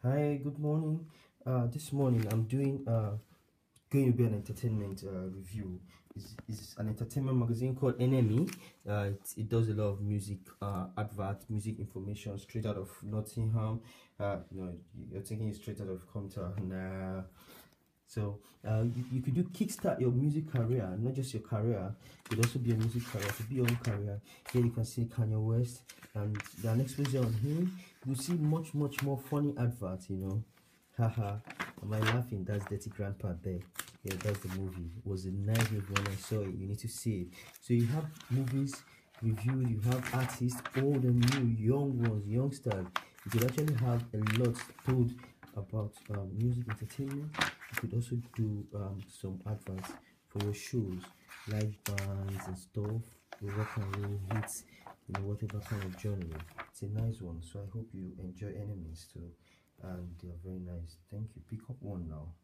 Hi, good morning. This morning I'm doing going to be an entertainment review. It's an entertainment magazine called NME. It does a lot of music advert, music information straight out of Nottingham. No, you're thinking it's straight out of Compton. Nah. So you could do kickstart your music career, not just your career. It could also be a music career, to be your own career. Here you can see Kanye West, and the next picture on him, you see much more funny adverts. Haha. Am I laughing? That's Dirty Grandpa there. Yeah, that's the movie. It was a nice movie when I saw it. You need to see it. So you have movies reviewed, you have artists, old and new, young ones, youngsters. You could actually have a lot told about music entertainment. You could also do some adverts for your shows, live bands and stuff, rock and roll hits, whatever kind of genre. It's a nice one, so I hope you enjoy Enemies too, and they are very nice. Thank you. Pick up one now.